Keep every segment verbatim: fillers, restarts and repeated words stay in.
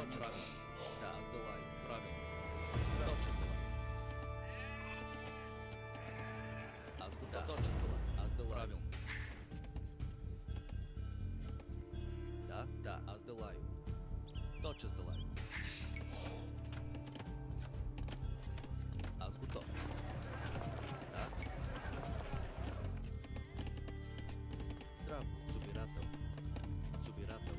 Точно. Правилно. Да, аз делаю. Правилно. Точно делаю. Аз го да. Точно делаю. Аз делаю. Правилно. Да, да, аз делаю. Точно делаю. Аз готов. Да. Здраво, собирател. Собирател.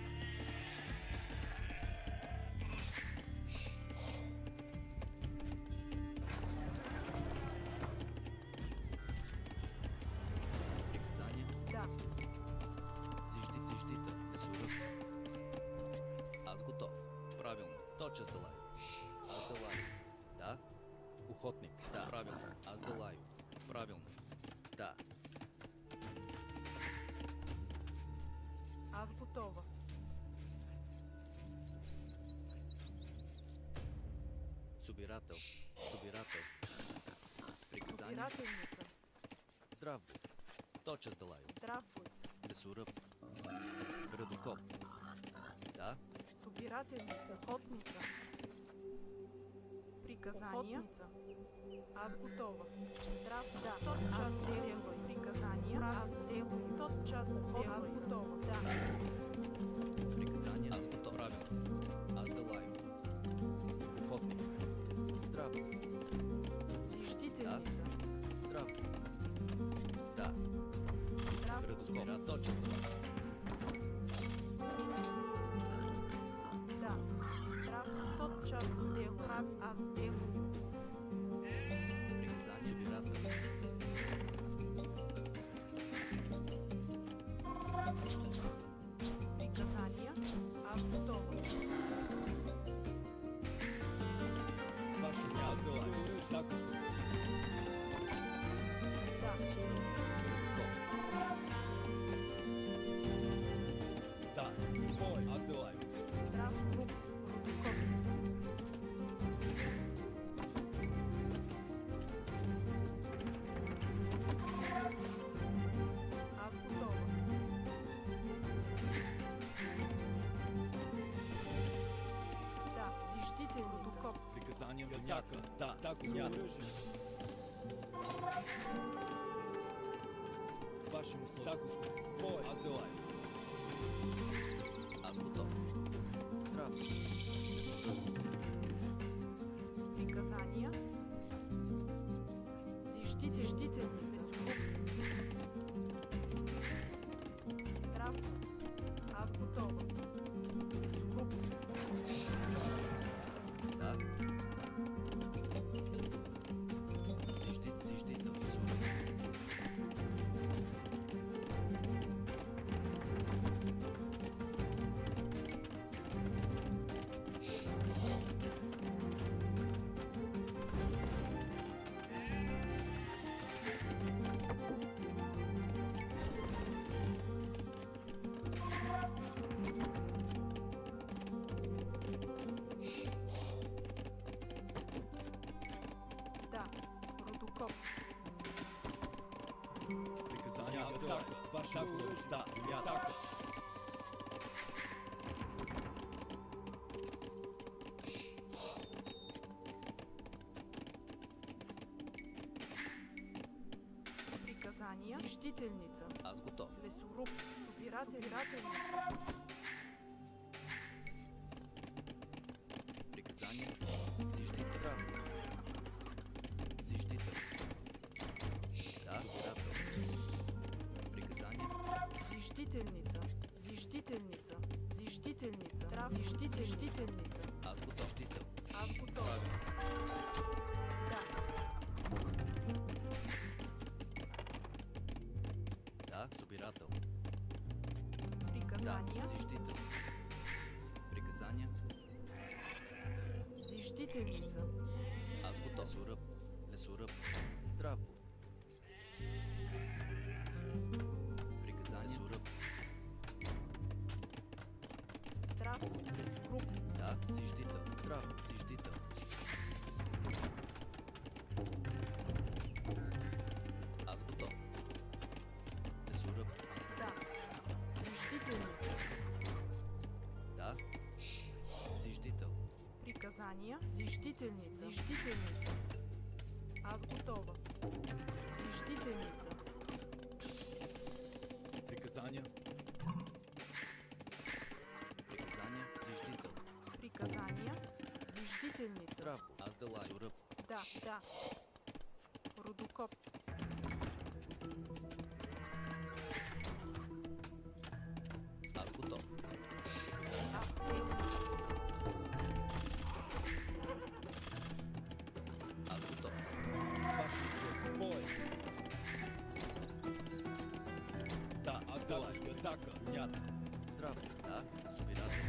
Приказания? Да. Зижди, зиждите, месорък. Аз готов. Правилно. Точно делаю. Аз делаю. Да. Охотник. Да. Правилно. Аз делаю. Правилно. Да. Аз готова. Собирател. Собирател. Приказания? Собирателница. Здрав. Точно делаю. Здрав будь. Лесоръб. Градокоп. Да. Собирателница. Охотница. Приказания? Охотница. Аз готова. Здрав, да. Тот час делай приказания. Аз делай. Тот час делай. Аз готова. Да. Приказания? Аз готов. Правилно. Аз делаю. Охотник. Здрав. Зиждителница. Здрав. Да. Здрав. Градокоп. Точно делаю. Да. Здрав. Тот час делай. Аз делай. Приказания? Собирател. Приказания? Аз готова. Ваше аз делаю. Так сте. Да. Градокоп. Да. Кой? Аз делаю. Здрав груп. Родокоп. Аз готова. Да, зиждителница. Родокоп. Приказания? Яка. Да. Так, оръжие. Ваше условие. Так, господин. Кой? Аз делаю. Аз готов. Здрав. Приказания? Зиждите, ждителница. Здрав. Аз готова. Лесоруб. Да. Зижди, зиждител, лесоруб. Да. Родокоп. Приказания? Аз делаю. Ваше оръжие. Да. Атака. Приказания? Зиждителница. Аз готов. Лесоруб. Собирател. Собирателница. Приказания? Зиждите. Право. Зиждите. Да. Собирател. Приказания? Зиждителница. Зиждителница. Зиждителница. Здрав. Зиждител. Зиждителница. Аз го зиждител. Аз готова. Правилно. Да. Да. Собирател. Приказания? Да. Зиждител. Приказания? Зиждителница. Аз готов. Лесоръб. Лесоръб. Здрав бу. Приказания? Лесоръб. Здрав. Лесоруб. Да. Зиждител. Здрав. Зиждител. Аз готов. Лесоръб. Да. Зиждителница. Да. Приказания. Зиждителница. Зиждителница. Аз готова. Зиждителница. Приказания. Приказания. Зиждител. Приказания. Зиждителница. Здраво. Аз да лай. Суръб. Да, да. Рудокоп. Аз готов. Аз делаю. Аз готов. Ваши цели. Бой. Да, аз да лай. Атака. Понятно. Здраво. Да. Собирателно.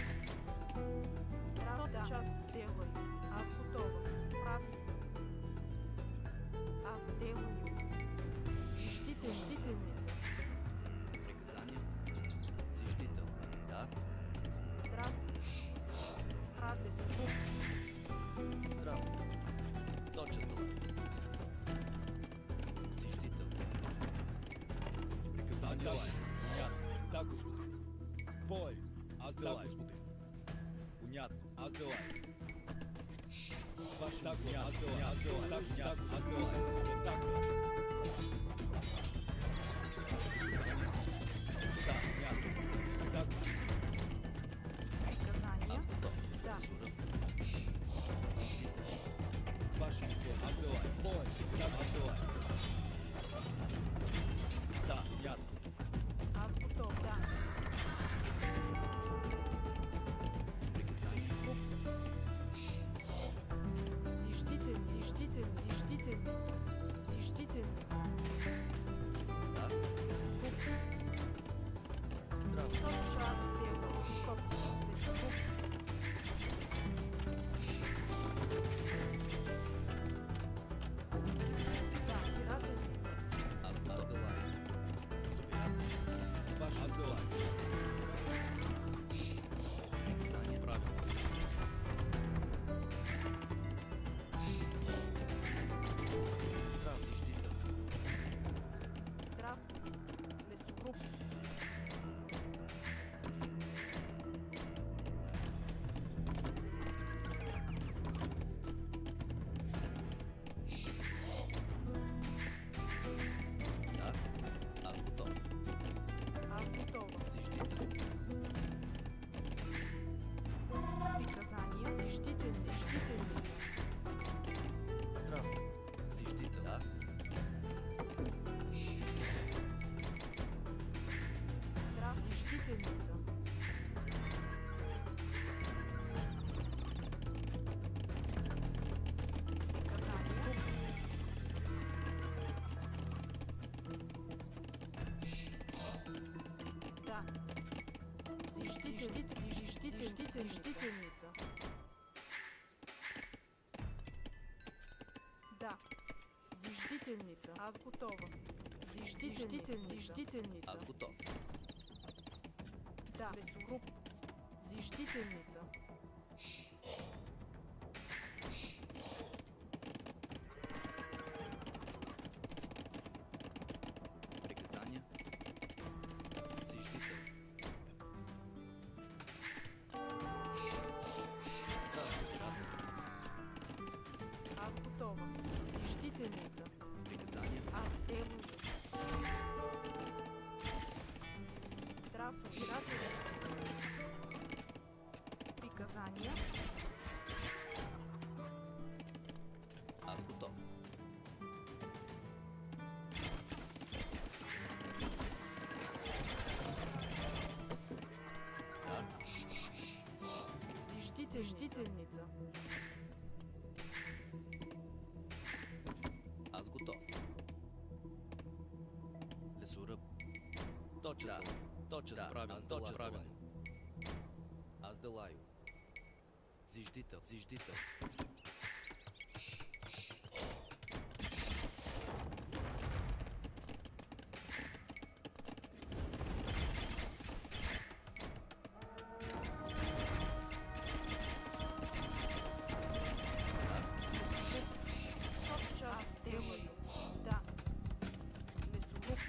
Право, да. Час сделай. Аз готова. Прави. Аз делаю. Зиждител. Зиждителница. Приказания. Зиждител. Да. Здрав. Прави суп. Здраво. Точа стола. Зиждител. Приказания. Да, понятно. Да, господин. Бой. Аз да лай. господин. Понятно. Аз да лай. Ваши да, аз да лай. Аз да лай. Аз да лай. Аз да лай. Атака. Да, понятно. Да, господин. Приказания. Аз готов. Да. Суръб. Зиждител. Ваши цели. Аз да лай. Бой. Да, аз да лай. Да, понятно. Аз готов. Да. Приказания. Зиждител. Зиждител. Зиждителница. Зиждителница. Да. Здраво. Час сделай. Коп. Суп. Да, пирателница. Аз готов. Аз да лай. Собирателно. Ваши аз да лай. Приказания. Правилно. Здрав. Зиждител. Здрав. Лесоруб. Да. Аз готов. Аз готова. Зиждител. Приказания. Зиждител. Зиждителница. Здраво. Зиждител. Да. Зиждител. Здрав. Зиждителница. Приказания. Да. Зиждитель. Зиждитель. Зиждительница. Да. Зиждительница. Аз готова. Зиждитель. Зиждительница. Аз готов. Да. Лесоруб. Зиждителница. Приказания. Зиждител. Да, собирателно. Аз готова. Зиждителница. Приказания. Аз делаю. Здрав, собирателница. Приказания. Аз готов. Да. Зиждитель. Зиждительница. Аз готов. Лесоръб. Точа да. Точа да. Правилно. Аз точа правилно. Аз да лаю. Зиждител. Зиждител. Час делаю. Да. Лесоруб.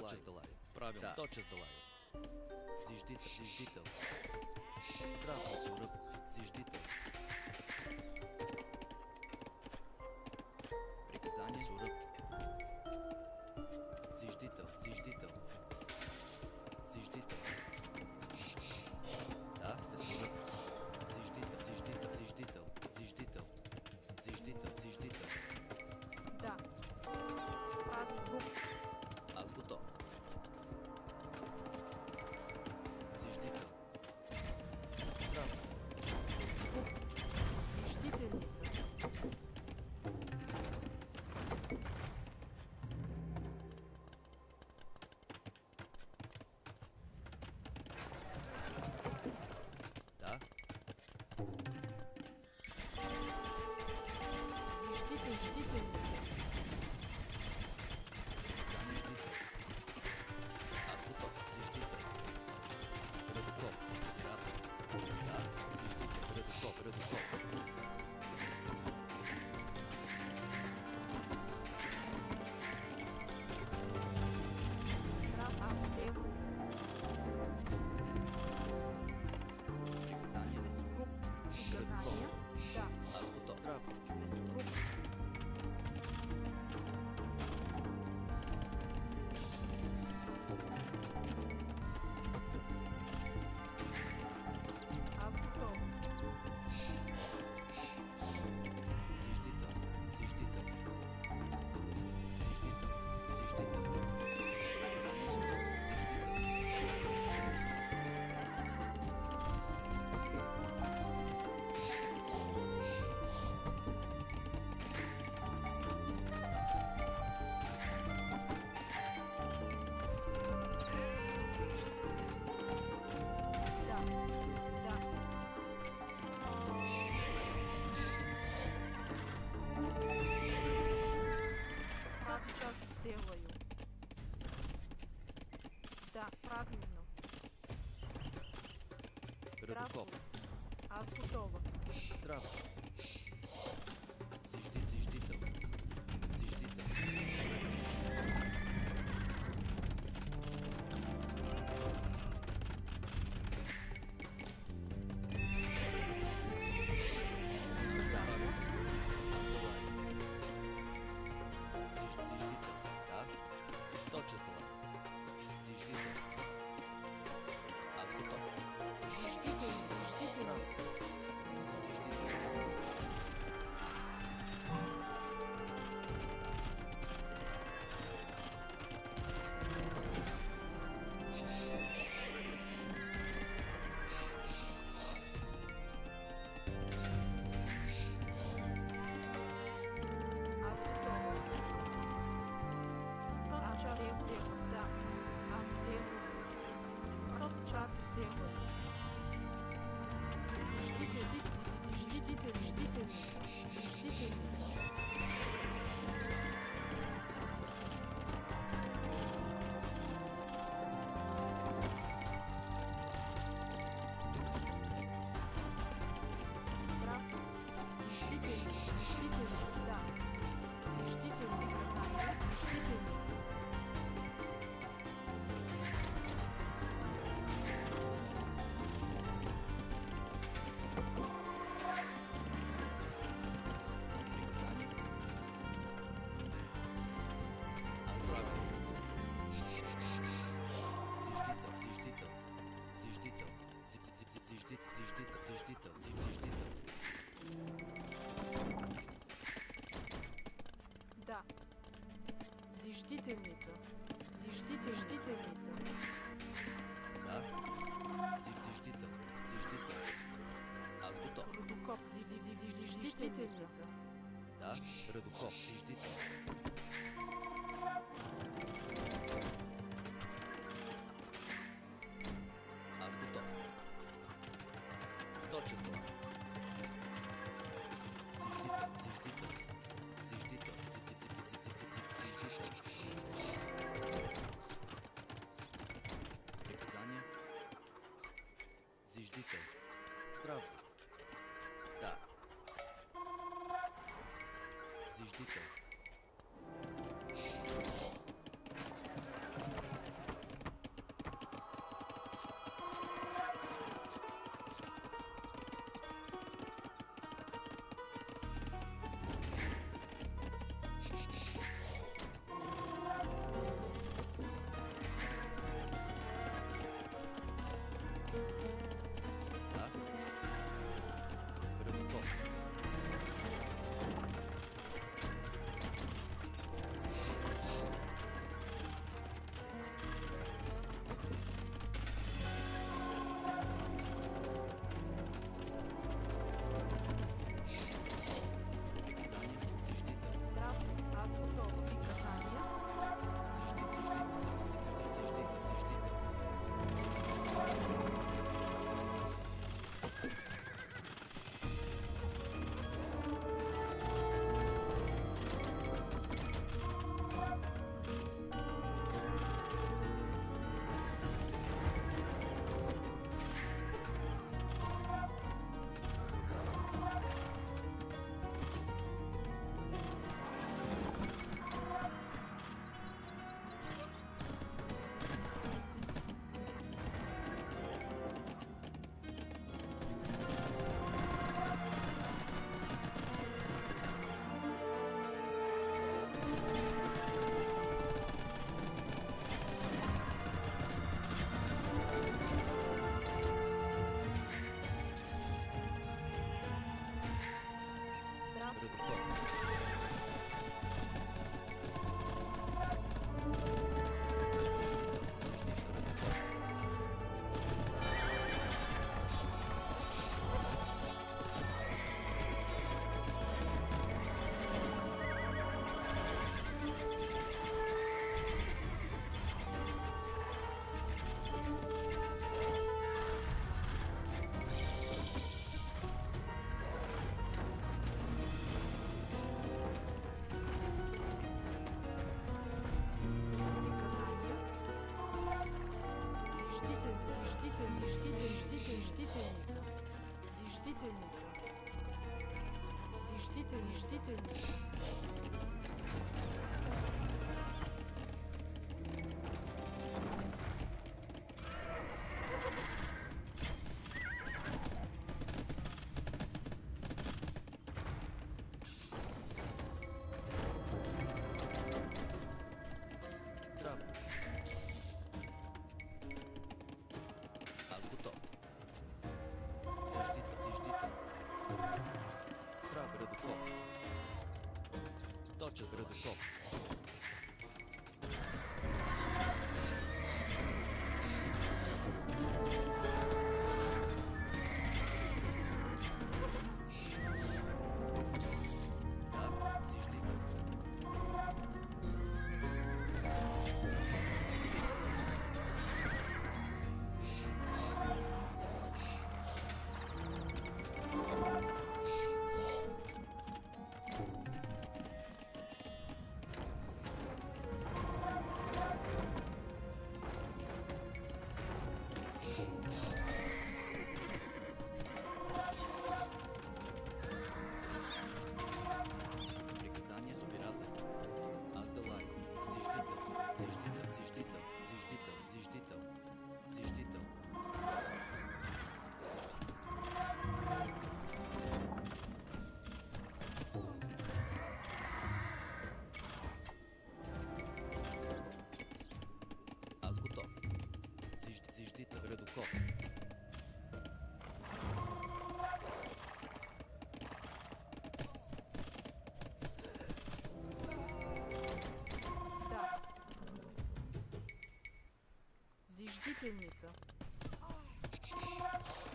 Точно сдалаю. Правильно. Да. Точно сдалаю. Зиждител. Зиждител. Здраво, суръп. Зиждител. Приказание суръп. Зиждител. Зиждител. Зиждител. Да, е суръп. Зиждител. Зиждител. Зиждител. Зиждител. Зиждител. Зиждител. Да. Аз готов. Аз готов. Зиждител. Здраво. Зиждителница. Да. Зиждитель, ждительница. Зиждител. Аз готов. Зиждител. Редуков. Събирател. Да. Зиждител. Редуков. Редуков. Прав, аз делаю. Приказание. Лесоруб. Приказания. Да. Аз готов. Здраво. Лесоруб. Аз готов. Зиждител. Зиждител. Зиждител. Зиждител. Приказание суръп. Зиждител. Да. Да. Прави час сделаю. Да, правильно. Редуков. Аз готова. Здраво. Зижди, зиждител. Зиждител. Заравя. Зиж, зиждител. Да. Точно сдала. Зиждител. Аз готов. Зиждитель, зиждительница. Зиждител. Аз готова. Тот час сделаю. Да. Аз делаю. Тот час сделаю. Зиждитель, зиждитель, ждительница. Зиждительница. Прав. Зиждитель, зиждительница. Да. Зиждитель, приказание, зиждительница. Приказание. Аз здраво. Зиждител, зиждител. Зиждител. Зи- зи- зи- Зиждит, зиждител, зиждител, зи- зиждител. Да. Зиждительница. Зиждитель, ждительница. Да. Зи- Зиждител, зиждител. Аз готов. Рудокоп, зиждительница. Да. Редуков, зиждител. Аз готов. Точно сдала. Зиждител, зиждител. Зиждител. Зи- зи- зи- зи- зи- зи- зи- зи- Зиждител. Приказание. Зиждител. Здраво. Да. Зиждител. Зиждитель, ждитель, ждительница. Зиждительница. Зиждитель, ждительница. Здраво. Аз готов. Зиждите, зиждите. Прав градокоп. Точен градокоп. Да, зиждите. Приказание собирателя. Аз да лаю. Зиждител. Зиждител. Зиждител. Зиждител. Зиждител. Зиждител. Аз готов. Зиж, зиждител. Градокоп. Да. Зиждительница.